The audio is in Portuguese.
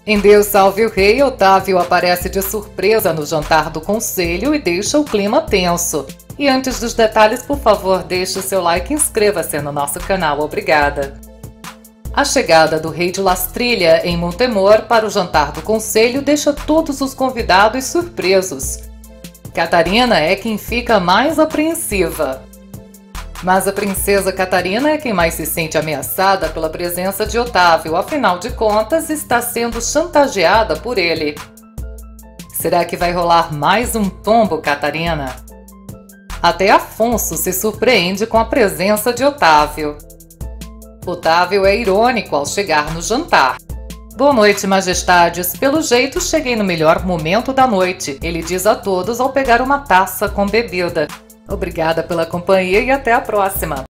Em Deus Salve o Rei, Otávio aparece de surpresa no jantar do conselho e deixa o clima tenso. E antes dos detalhes, por favor, deixe o seu like e inscreva-se no nosso canal. Obrigada! A chegada do rei de Lastrilha em Montemor para o jantar do conselho deixa todos os convidados surpresos. Catarina é quem fica mais apreensiva. Mas a princesa Catarina é quem mais se sente ameaçada pela presença de Otávio, afinal de contas está sendo chantageada por ele. Será que vai rolar mais um tombo, Catarina? Até Afonso se surpreende com a presença de Otávio. Otávio é irônico ao chegar no jantar. Boa noite, majestades. Pelo jeito, cheguei no melhor momento da noite, ele diz a todos ao pegar uma taça com bebida. Obrigada pela companhia e até a próxima!